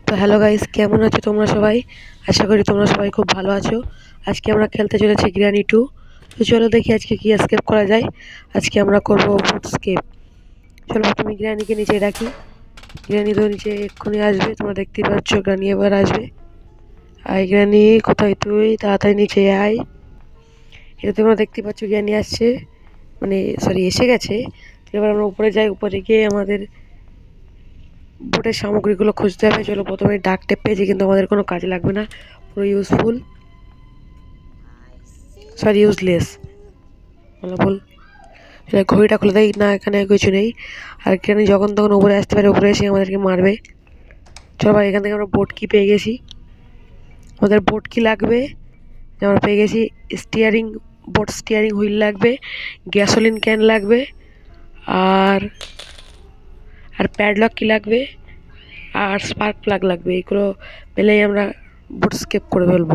তো hello guys, কেমন আছো তোমরা সবাই? আশা করি তোমরা সবাই খুব ভালো আছো। আজকে আমরা খেলতে চলেছি গ্র্যানি 2। তো চলো দেখি আজকে কি এসকেপ করা যায়। আজকে আমরা করব বুটস্কেপ। চলো প্রথমে গ্র্যানিকে নিচে রাখি। গ্র্যানি তো নিচে এক্ষুনি আসবে, তোমরা দেখতেই পাচ্ছ গ্র্যানি এবার আসবে। আয় গ্র্যানি, কোথায় তুই? তাড়াতাড়ি নিচে আয়। এটা তোমরা দেখতে পাচ্ছ গ্র্যানি আসছে, মানে সরি এসে গেছে। এবার আমরা উপরে যাই, উপরে গিয়ে আমাদের বোটের সামগ্রীগুলো খুঁজতে হবে। চলো প্রথমে ডাক টেপ পেয়েছি, কিন্তু আমাদের কোনো কাজে লাগবে না, পুরো ইউজফুল, সরি ইউজলেস বলো বল। ঘড়িটা খুলে দেয় না, এখানে কিছু নেই। আর এখানে যখন তখন উপরে আসতে পারে, উপরে এসে আমাদেরকে মারবে। চলো ভাই, এখান থেকে আমরা বোট কি পেয়ে গেছি। আমাদের বোট কি লাগবে, আমরা পেয়ে গেছি স্টিয়ারিং, বোট স্টিয়ারিং হুইল লাগবে, গ্যাসোলিন ক্যান লাগবে, আর আর প্যাডলক কি লাগবে, আর স্পার্ক প্লাগ লাগবে। এগুলো পেলেই আমরা বুট স্কেপ করে ফেলবো।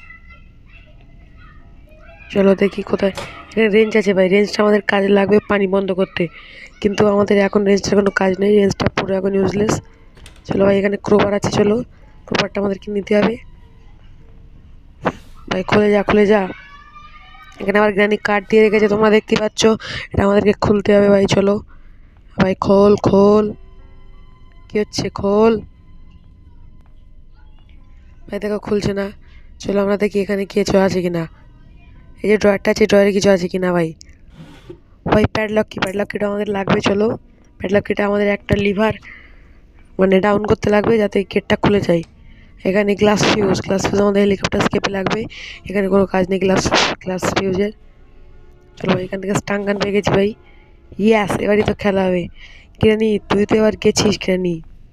চলো দেখি কোথায় এখানে রেঞ্জ আছে ভাই, রেঞ্জটা আমাদের কাজে লাগবে পানি বন্ধ করতে, কিন্তু আমাদের এখন রেঞ্জটার কোনো কাজ নেই, রেঞ্জটা পুরো এখন ইউজলেস। চলো ভাই, এখানে ক্রোবার আছে, চলো ক্রোবারটা আমাদেরকে নিতে হবে। ভাই খুলে যা, খুলে যা। এখানে আবার গ্রানি কার্ড দিয়ে রেখেছে, তোমরা দেখতে পাচ্ছ, এটা আমাদেরকে খুলতে হবে ভাই। চলো ভাই খোল খোল, কি হচ্ছে খোল ভাই, দেখো খুলছে না। চলো আমরা দেখি এখানে কিছু আছে কিনা। এই যে ড্রয়ারটা আছে, ড্রয়ারে কিছু আছে কিনা ভাই। ভাই প্যাডলক কি, প্যাডলক কিটা আমাদের লাগবে। চলো প্যাডলক কিটা আমাদের একটা লিভার মানে ডাউন করতে লাগবে যাতে গেটটা খুলে যায়। এখানে গ্লাস ফিউজ, গ্লাস ফিউজ আমাদের হেলিকপ্টার স্কেপে লাগবে, এখানে কোনো কাজ নেই গ্লাস গ্লাস ফিউজের। চলো ভাই, এখান থেকে স্টাং গান পেয়ে গেছি ভাই। ইয়াস, এবারই তো খেলা হবে। কিরানি তুই তো এবার গেছিস কিরানি।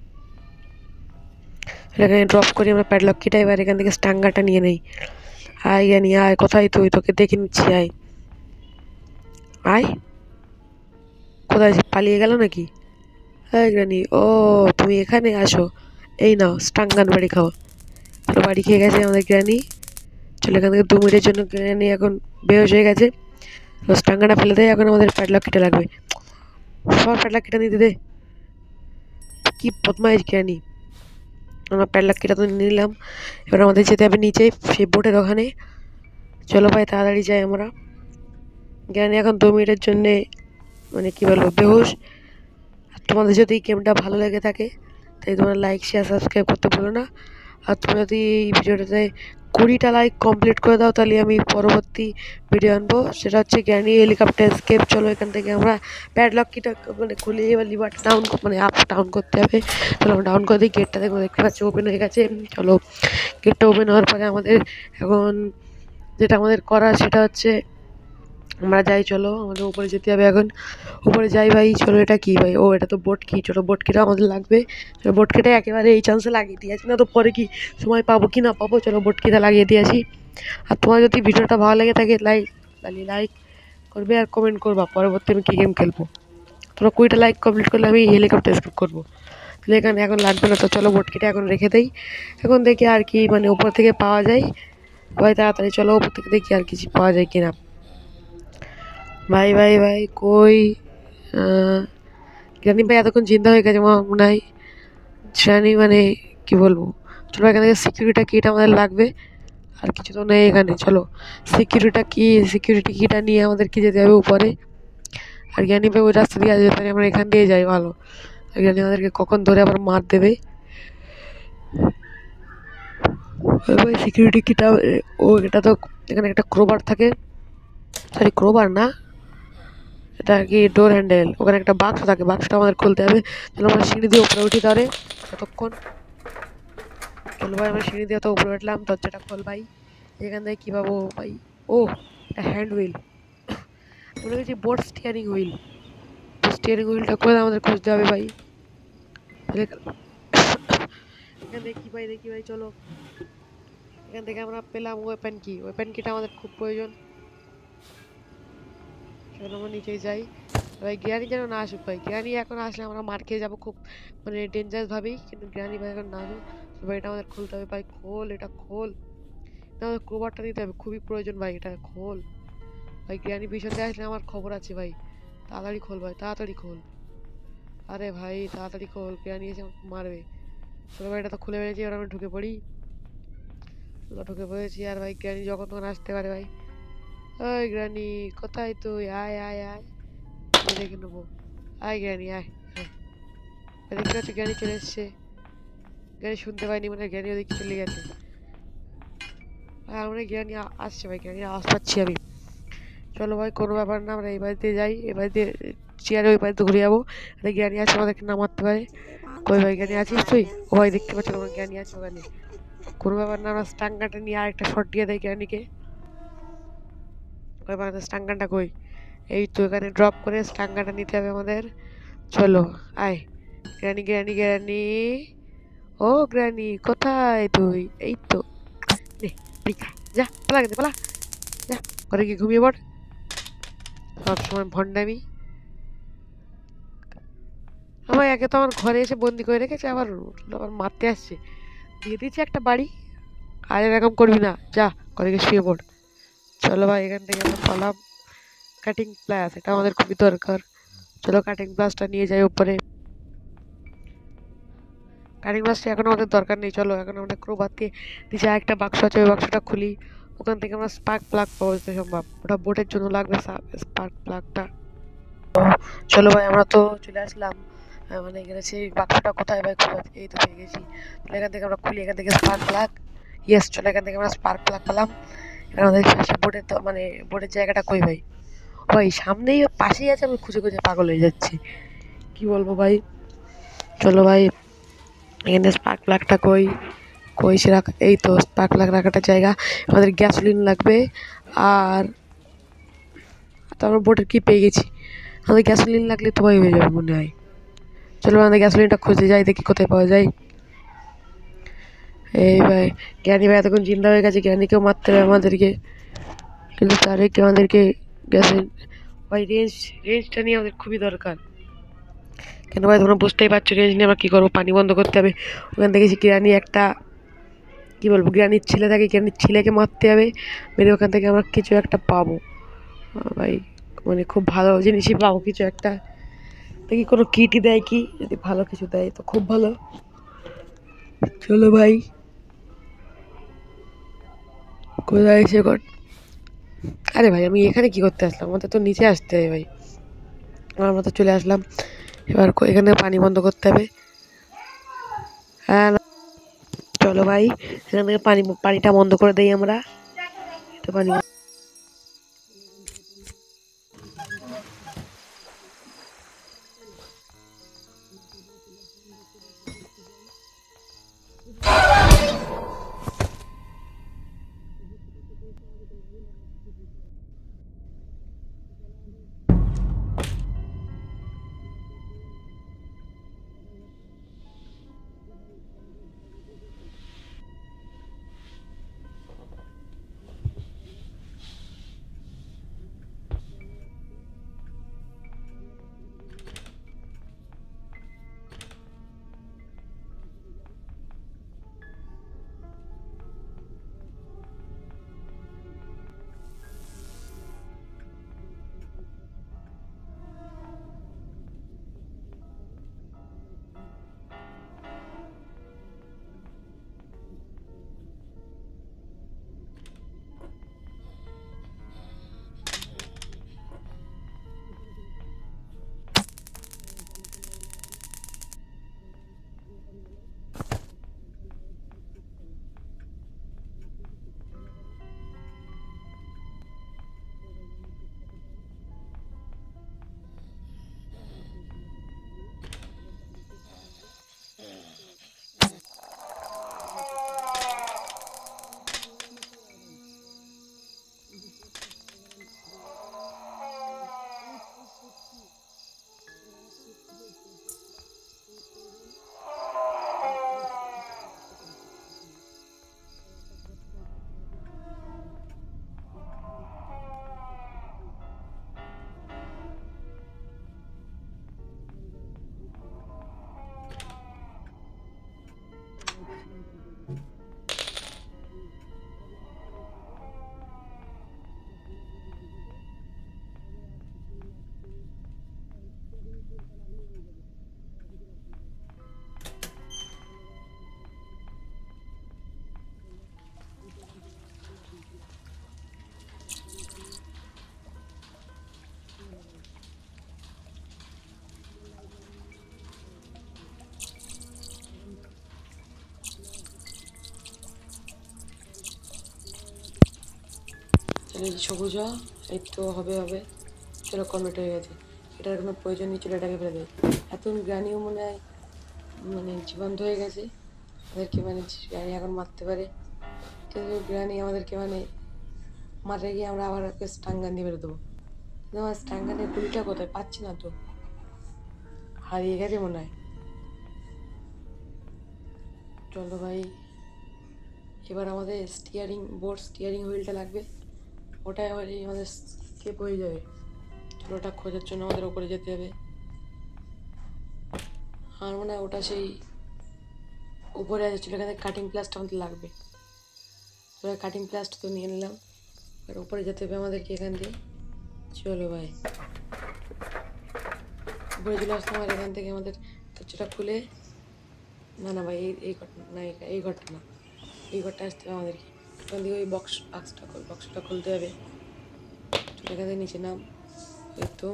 এখানে ড্রপ করি আমরা প্যাডলক কিটা, এবার এখান থেকে স্টাং গানটা নিয়ে নেই। আয় জ্ঞানী আয়, কোথায় তুই? তোকে দেখে নিচ্ছি, আয় আয়। কোথায় পালিয়ে গেল নাকি? হ্যাঁ জ্ঞানী, ও তুমি এখানে আসো, এই নাও স্টাং গান, বাড়ি খাও। চলো বাড়ি খেয়ে গেছে আমাদের গ্র্যানি। চলো এখান থেকে 2 মিনিটের জন্য গ্র্যানি এখন বেহোশ হয়ে গেছে। টাঙ্গাটা ফেলে দেয়, এখন আমাদের প্যাডলক কিটা লাগবে। সবার প্যাডলক কিটা নিতে দে, কি বদমাইশ গ্র্যানি। আমরা প্যাডলক কিটা তো নিলাম, এবার আমাদের যেতে হবে নিচে সেই বোটের ওখানে। চলো ভাই তাড়াতাড়ি যাই আমরা। গ্র্যানি এখন 2 মিনিটের জন্যে মানে কি বলবো বেহুশ। আর তোমাদের যদি এই গেমটা ভালো লেগে থাকে তাই তোমরা লাইক শেয়ার সাবস্ক্রাইব করতে ভুলো না। আর তুমি যদি এই ভিডিওটাতে 20টা লাইক কমপ্লিট করে দাও, তাহলে আমি পরবর্তী ভিডিও আনবো, সেটা হচ্ছে গ্র্যানি হেলিকপ্টার স্কেপ। চলো এখান থেকে আমরা প্যাডলক কিটা মানে খুলে এবার লিভারটা ডাউন মানে আপ ডাউন করতে হবে। চলো আমরা ডাউন করে দিই, গেটটা দেখতে পাচ্ছি ওপেন হয়ে গেছে। চলো গেটটা ওপেন হওয়ার পরে আমাদের এখন যেটা আমাদের করার সেটা হচ্ছে আমরা যাই। চলো আমাদের উপরে যেতে হবে এখন, উপরে যাই ভাই। চলো এটা কি ভাই? ও এটা তো বোট কি, চলো বোট কিটা আমাদের লাগবে। চলো বোট কিটা একেবারে এই চান্সে লাগিয়ে দিয়েছি, না তো পরে কি সময় পাবো কি না পাবো। চলো বোট কিটা লাগিয়ে দিয়েছি। আর তোমার যদি ভিডিওটা ভালো লাগে থাকে লাইক করবে আর কমেন্ট করবা পরবর্তী আমি কী গেম খেলবো। তোমরা 20টা লাইক কমপ্লিট করলে আমি হেলিকপ্টার স্কিপ করবো। তাহলে এখানে এখন লাগবে না, তো চলো বোট কিটা এখন রেখে দেই। এখন দেখি আর কি মানে উপর থেকে পাওয়া যায় ভাই, তাড়াতাড়ি চলো উপর থেকে দেখি আর কিছু পাওয়া যায় কিনা। ভাই ভাই ভাই কই? জ্ঞানী ভাই এতক্ষণ চিন্তা হয়ে গেছে আমার মনে হয়। জানি মানে কি বলবো। চলো এখান থেকে সিকিউরিটি কিটা আমাদের লাগবে, আর কিছু তো নেই এখানে। চলো সিকিউরিটি কিটা নিয়ে আমাদেরকে যেতে হবে উপরে। আর জ্ঞানী ভাই ওই রাস্তা দিয়ে আসবে, তাই আমরা এখান দিয়ে যাই ভালো। আর জ্ঞানী আমাদেরকে কখন ধরে আবার মার দেবে। ভাই সিকিউরিটি কিটা, ও এটা তো এখানে একটা ক্রোবার থাকে, সরি ক্রোবার না, এটা কি ডোর হ্যান্ডেল। ওখানে একটা বাক্স থাকে, বাক্সটা আমাদের খুলতে হবে। চলো আমরা সিঁড়ি দিয়ে উপরে উঠি ধরে ততক্ষণ। চলো ভাই আমরা সিঁড়ি দিয়ে তো উপরে উঠলাম, দরজাটা খোল ভাই। এখান থেকে কী পাবো ভাই? ও এটা হ্যান্ড হুইল, মনে করছি বোট স্টিয়ারিং হুইল। স্টিয়ারিং হুইলটা করে আমাদের খুঁজতে হবে ভাই। এখান থেকে কী পাই দেখি ভাই। চলো এখান থেকে আমরা পেলাম ওয়েপেন কি, ওয়েপেন কিটা আমাদের খুব প্রয়োজন। চলো আমরা নিচেই যাই ভাই। গ্রানি যেন না আসুক ভাই, গ্রানি এখন আসলে আমরা মার খেয়ে যাবো খুব মানে ডেঞ্জারাস ভাবেই, কিন্তু গ্রানি ভাই এখন না আসুক। ভাই এটা আমাদের খুলতে হবে ভাই, খোল এটা খোল। আমাদের ক্রোবারটা নিতে হবে, খুবই প্রয়োজন ভাই, এটা খোল ভাই। গ্রানি পিছন দিয়ে আসলে আমার খবর আছে ভাই, তাড়াতাড়ি খোল ভাই, তাড়াতাড়ি খোল। আরে ভাই তাড়াতাড়ি খোল, গ্রানি এসে আমাকে মারবে। চলো ভাই, এটা তো খুলে ফেলেছি, এবার আমি ঢুকে পড়ি। ঢুকে পড়েছি, আর ভাই গ্রানি যখন তখন আসতে পারে ভাই। ওই গ্রানি, কোথায় তুই? আয় আয় আয়, আমি দেখে নেবো। আয় গ্রানি আয় আয়। দেখতে পাচ্ছি গ্রানি চলে এসছে। গ্রানি শুনতে পাইনি, মানে গ্রানি ওদিকে চলে গেছে। আর মানে গ্রানি আসছে ভাই, গ্রানি আওয়াজ পাচ্ছি আমি। চলো ভাই, কোনো ব্যাপার না, আমরা এই বাড়িতে যাই, এ বাড়িতে চেয়ারে ওই বাড়িতে ঘুরে যাবো। আরে জ্ঞানী আছে, আমাদেরকে না মারতে পারে। কই ভাই, জ্ঞানী আছিস তুই? ও ভাই, দেখতে পাচ্ছ তোমার জ্ঞানী আছে ওখানে। কোনো ব্যাপার না, আমরা স্টাঙ্গাটা নিয়ে আরেকটা শট দিয়ে দেয় জ্ঞানীকে। ওই মানে স্টাঙ্গানটা কই? এই তো এখানে ড্রপ করে স্টাঙ্গাটা নিতে হবে আমাদের। চলো আয়। গ্রানি গ্রানি গ্রানি, ও গ্রানি কোথায় তুই? এই তো, নে পরীক্ষা, যা পালা, গেছে পালা, যা ঘরে গিয়ে ঘুমিয়ে পড়। সবসময় ভণ্ডামি। আমার একে তো আমার ঘরে এসে বন্দি করে রেখেছে, আবার আবার মারতে আসছে। দিয়ে দিয়েছে একটা বাড়ি, আর এরকম করবি না, যা ঘরে গিয়ে শুয়ে পড়। চলো ভাই, এখান থেকে আমরা পালাম। কাটিং প্লাস, এটা আমাদের খুবই দরকার। চলো কাটিং প্লাসটা নিয়ে যাই উপরে। কাটিং প্লাসটা এখন আমাদের দরকার নেই, চলো এখন আমরা ক্রোবার দিয়ে নিচে একটা বাক্স আছে, ওই বাক্সটা খুলি। ওখান থেকে আমরা স্পার্ক প্লাগ পাবো যত সম্ভব, ওটা বোটের জন্য লাগবে স্পার্ক প্লাগটা। চলো ভাই, আমরা তো চলে আসলাম। মানে এখানে সেই বাক্সটা কোথায় ভাই, খুঁজে এই তো পেয়ে গেছি। তাহলে এখান থেকে আমরা খুলি, এখান থেকে স্পার্ক প্লাগ। ইয়েস, চলো এখান থেকে আমরা স্পার্ক প্লাগ পেলাম। এখানে আমাদের পাশে বোটের তো মানে বোটের জায়গাটা কই ভাই? ভাই সামনেই পাশেই আছে, আমি খুঁজে খুঁজে পাগল হয়ে যাচ্ছি, কি বলবো ভাই। চলো ভাই, এখানে স্পার্ক প্লাগটা কই? কই সে রাখ, এই তো স্পার্ক প্লাগ রাখাটা জায়গা। আমাদের গ্যাসোলিন লাগবে, আর তারপর বোটের কি পেয়ে গেছি। আমাদের গ্যাসোলিন লাগলে তো ভাই হয়ে যাবে মনে হয়। চলো আমাদের গ্যাসোলিনটা খুঁজতে যাই, দেখি কোথায় পাওয়া যায়। এই ভাই, জ্ঞানী ভাই এতক্ষণ জিন্দা হয়ে গেছে, জ্ঞানীকেও মারতে হবে আমাদেরকে, কিন্তু তার আগে আমাদেরকে গ্যাসের ভাই রেঞ্জটা নিয়ে আমাদের খুবই দরকার। কেন ভাই, তোমরা বুঝতেই পারছো রেঞ্জ নিয়ে আমরা কী করবো, পানি বন্ধ করতে হবে। ওখান থেকে গ্রানি একটা, কী বলবো, গ্রানির ছেলে থাকে, গ্রানির ছেলেকে মারতে হবে, মেরে ওখান থেকে আমরা কিছু একটা পাবো ভাই, মানে খুব ভালো জিনিসই পাবো কিছু একটা। দেখি কোনো কিটই দেয় কি, যদি ভালো কিছু দেয় তো খুব ভালো। চলো ভাই, কোথায় এসে আরে ভাই, আমি এখানে কি করতে আসলাম? আমাদের তো নিচে আসতে হবে ভাই। আমরা তো চলে আসলাম, এবার এখানে পানি বন্ধ করতে হবে। হ্যাঁ চলো ভাই, এখান থেকে পানিটা বন্ধ করে দেই আমরা। তো পানি এই সবুজ এই তো হবে হবে। চলো কমপ্লিট হয়ে গেছে, এটার কোনো প্রয়োজন নেই, চলো এটাকে ফেলে দেয়। এত গ্রানিও মনে হয় মানে জীবন্ত হয়ে গেছে, আমাদেরকে মানে গ্রানি এখন মারতে পারে, কিন্তু গ্রানি আমাদেরকে মানে মারে গিয়ে আমরা আবার স্টাঙ্গান দিয়ে বেরো দেবো। কিন্তু আমার স্টাঙ্গানের গুলিটা কোথায় পাচ্ছি না তো, হারিয়ে গেছে মনে হয়। চলো ভাই, এবার আমাদের স্টিয়ারিং হুইলটা লাগবে, ওটাই আমাদের স্কেপ হয়ে যাবে। চলো ওটা খোঁজার জন্য আমাদের ওপরে যেতে হবে। আর মনে হয় ওটা সেই উপরে আছে, চলো এখানে কাটিং প্লাসটা আমাদের লাগবে। তো কাটিং প্লাসটা তো নিয়ে নিলাম, আর উপরে যেতে হবে আমাদেরকে এখান দিয়ে। চলো ভাই উপরে চলে আসলাম, আর এখান থেকে আমাদের দরজাটা খুলে, না না ভাই এই ঘরটা না, এই ঘরটা না, এই ঘরটা আসতে হবে আমাদেরকে। এখান থেকে ওই বক্সটা খুলতে হবে। চলো এখান থেকে নিচে নাম। এই তো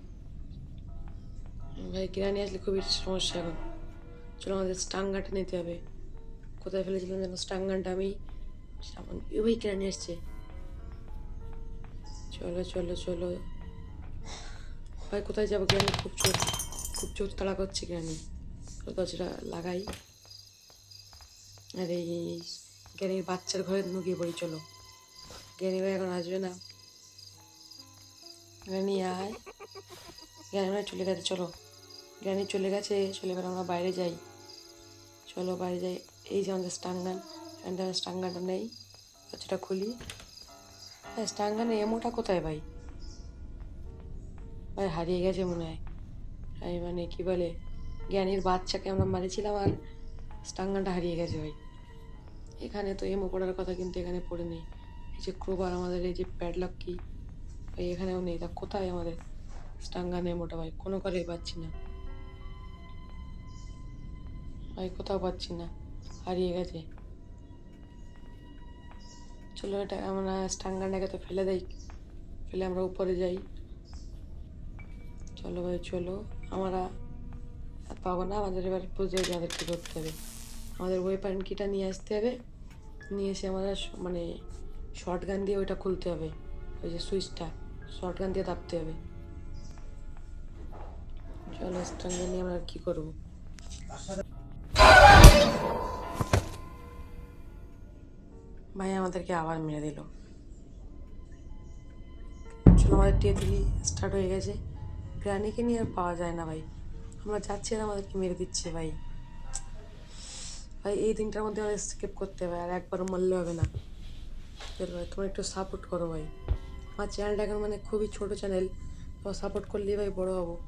ভাই কিরানি আসলে খুবই সমস্যা এখন। চলো আমাদের স্টাঙ্গাটা নিতে হবে, কোথায় ফেলেছিলাম যেন স্টাঙ্গানটা আমি, ওই কিরানি আসছে। চলো চলো চলো ভাই, কোথায় যাবো কিরানি, খুব জোর তাড়া করছে কিরানি। দরজাটা লাগাই, আর এই জ্ঞানীর বাচ্চার ঘরে ঢুকিয়ে পড়ি। চলো জ্ঞানী ভাই এখন আসবে না, জ্ঞানী আয়, জ্ঞানী ভাই চলে গেছে। চলো জ্ঞানী চলে গেছে, চলে এবার আমরা বাইরে যাই। চলো বাইরে যাই, এই যে আমাদের স্টাঙ্গানটা নেই, দরজাটা খুলি। হ্যাঁ স্টাঙ্গানে এমোটা কোথায় ভাই, ভাই হারিয়ে গেছে মনে হয়। এই মানে কি বলে, জ্ঞানীর বাচ্চাকে আমরা মারিছিলাম আর স্টাঙ্গানটা হারিয়ে গেছে ভাই। এখানে তো এমও পড়ার কথা, কিন্তু এখানে পড়ে নেই। এই যে ক্রোবার, আমাদের এই যে প্যাডলক কি ভাই এখানেও নেই। তা কোথায় আমাদের স্টাঙ্গান এমোটা ভাই, কোনো করেই পাচ্ছি না ভাই, কোথাও পাচ্ছি না, হারিয়ে গেছে। চলো এটা আমরা স্টাঙ্গানটাকে তো ফেলে দেই, ফেলে আমরা উপরে যাই। চলো ভাই চলো, আমরা পাবো না, আমাদের এবার বুঝতে হবে আমাদের কী করতে হবে। আমাদের ওয়েপন কিটা নিয়ে আসতে হবে, নিয়ে এসে আমরা মানে শর্ট গান দিয়ে ওইটা খুলতে হবে, ওই যে সুইচটা শর্ট গান দিয়ে দাবতে হবে। চলো স্টাঙ্গান নিয়ে আমরা কী করবো। ভাই আমাদেরকে আবার মেরে দিল। চলো আমাদের টিয়ে স্টার্ট হয়ে গেছে, গ্রানিকে নিয়ে আর পাওয়া যায় না ভাই, আমরা যাচ্ছি আর আমাদেরকে মেরে দিচ্ছে ভাই। ভাই এই দিনটার মধ্যে আমাদের স্কিপ করতে হবে, আর একবারও মরলে হবে না। চলো ভাই তোমরা একটু সাপোর্ট করো ভাই, আমার চ্যানেলটা এখন মানে খুবই ছোটো চ্যানেল, তোমরা সাপোর্ট করলেই ভাই বড়ো হবো।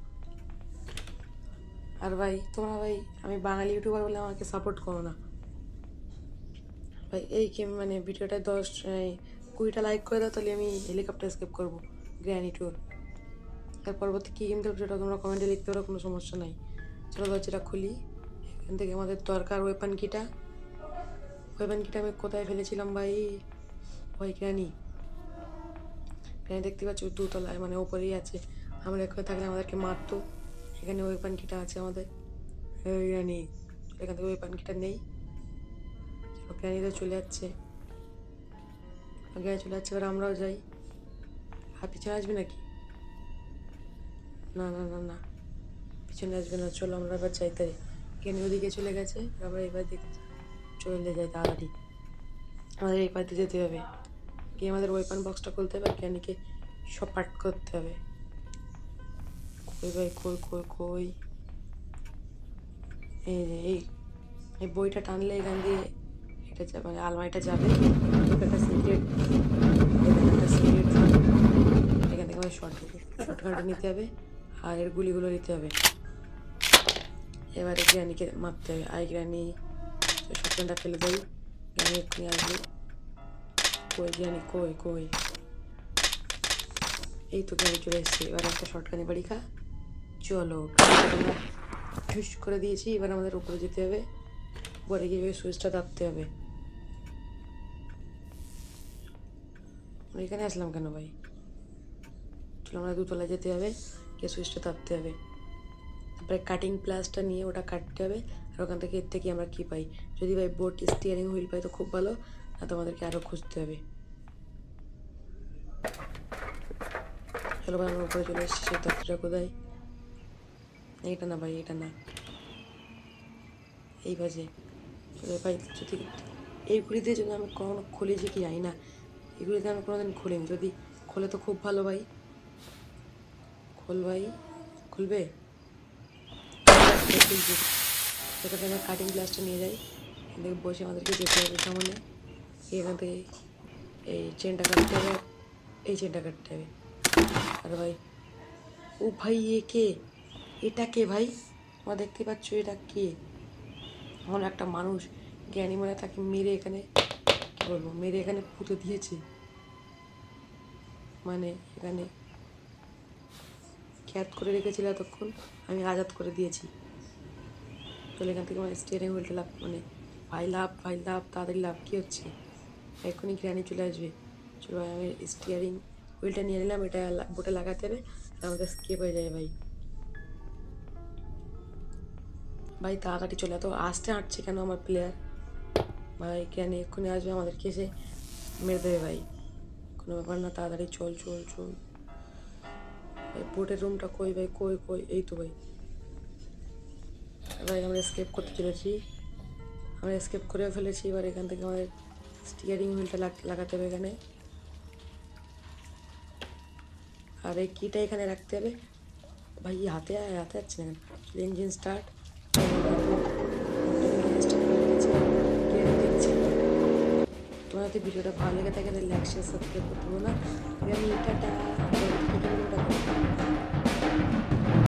আর ভাই তোমরা ভাই, আমি বাঙালি ইউটিউবার বলে আমাকে সাপোর্ট করো না ভাই। এই গেম মানে ভিডিওটা 20টা লাইক করে দাও, তাহলে আমি হেলিকপ্টার স্কেপ করবো গ্র্যানি ট্যুর। তার পরবর্তী কী গেম খেলবো সেটা তোমরা কমেন্টে লিখতে পারো, কোনো সমস্যা নাই। চলো দরজাটা খুলি, এখান থেকে আমাদের দরকার ওয়েপন কিটা আমি কোথায় ফেলেছিলাম ভাই, ভাই গ্র্যানি দেখতে পাচ্ছি দুতলায় মানে ওপরেই আছে, আমরা এখানে থাকলে আমাদেরকে মারতো। এখানে ওয়েপন কিটা আছে আমাদের, গ্র্যানি এখান থেকে ওয়েপন কিটা নেই। গ্র্যানি তো চলে যাচ্ছে, এবার আমরাও যাই। আর পিছনে আসবে নাকি, না না না না পিছনে আসবে না। চলো আমরা এবার যাই, তাই গ্র্যানি ওদিকে চলে গেছে, আমরা এবার দেখছি চলে যাই তাড়াতাড়ি, আমাদের এই পাতে যেতে হবে, গিয়ে আমাদের ওয়েপন বক্সটা খুলতে হবে, গ্র্যানিকে সব পার্ট করতে হবে। কই ভাই কই কই কই, এই যে এই বইটা টানলে এখান দিয়ে এটা মানে আলমারিটা যাবে, একটা সিক্রেট এখান থেকে আমাদের শর্টকাটটা নিতে হবে, আর এর গুলিগুলো নিতে হবে। এবারে গ্র্যানিকে মারতে হবে, গ্র্যানি শর্টকাটটা ফেলে দেয়, গ্র্যানি এক্ষুনি আসবে। কই গ্র্যানি কই কই, এই তো গ্র্যানি চলে এসছে। এবার একটা শর্টকাটে বাড়ি খা। চলো আমরা ঠুস করে দিয়েছি, এবার আমাদের উপরে যেতে হবে, উপরে গিয়ে সুইচটা দাবতে হবে। এখানে আসলাম কেন ভাই, চলো আমরা দুতলায় যেতে হবে, গিয়ে সুইচটা দাবতে হবে, তারপরে কাটিং প্লাসটা নিয়ে ওটা কাটতে হবে, আর ওখান থেকে এর থেকে আমরা কী পাই, যদি ভাই স্টিয়ারিং হুইল পাই তো খুব ভালো, না তোমাদেরকে আরও খুঁজতে হবে। চলো ভাই আমরা উপরে চলে এসেছি। সেই তত্ত্বটা কোথায়? এইটা না ভাই, এটা না, এই বাজে ভাই। যদি এই ঘুড়িতে যদি আমি কখনো খুলেছি কি জানি না, এই ঘুড়িতে আমি কোনোদিন খুলিনি। যদি খোলে তো খুব ভালো ভাই। খোল ভাই, খুলবে? সেখানে আমি কাটিং গ্লাসটা নিয়ে যাই, এখান থেকে বসে আমাদেরকে যেতে হবে সামনে। এখান থেকে এই চেনটা কাটতে হবে, এই চেনটা কাটতে হবে। আর ভাই, ও ভাই এ কে? এটা কে ভাই? তোমরা দেখতে পাচ্ছ এটা কে? আমার একটা মানুষ জ্ঞানী মানে তাকে মেরে এখানে, কী বলবো, মেরে এখানে পুঁতে দিয়েছে। মানে এখানে ক্যাদ করে রেখেছিল এতক্ষণ, আমি আজাদ করে দিয়েছি। চলে এখান থেকে মানে স্টিয়ারিং হুইলটা লাভ, মানে ভাই লাভ, ভাই লাভ, তাড়াতাড়ি লাভ। কী হচ্ছে? এক্ষুনি গ্র্যানি চলে আসবে। চলো ভাই, আমি স্টিয়ারিং হুইলটা নিয়ে নিলাম, এটা বোটে লাগাতে হবে, আমাদের স্কেপ হয়ে যায় ভাই। ভাই তাড়াতাড়ি চলে, এত আস্তে হাঁটছে কেন আমার প্লেয়ার? ভাই কেন এক্ষুনি আসবে, আমাদেরকে এসে মেরে দেবে ভাই। কোনো ব্যাপার না, তাড়াতাড়ি চল চল চল ভাই। বোটের রুমটা কই ভাই? কই কই? এই তো ভাই। ভাই আমরা স্কেপ করতে চলেছি, আমরা স্কেপ করে ফেলেছি। এবার এখান থেকে আমাদের স্টিয়ারিং হুইলটা লাগাতে হবে এখানে, আর এই কিটা এখানে রাখতে হবে ভাই। হাতে হাতে যাচ্ছে না কেন? Engine start. তোমার যদি ভিডিওটা ভালো লেগে থাকে তাহলে লাইক শেয়ার সাবস্ক্রাইব করতে হবে না। আমি টাটা।